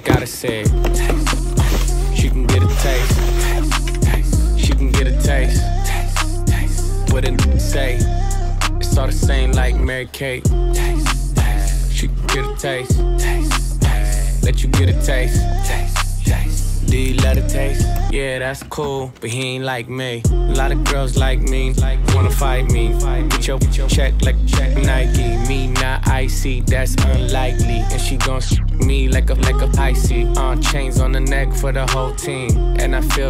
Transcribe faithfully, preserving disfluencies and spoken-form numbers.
gotta say it. She can get a taste. She can get a taste. What a n say. It's all the same like Mary Kate. She can get a taste. Let you get a taste. Do you let it taste? Yeah, that's cool, but he ain't like me. A lot of girls like me, wanna fight me. Get your check like check Nike. Me not icy, that's unlikely. And she gon' s me like a like a icy. Uh, chains on the neck for the whole team, and I feel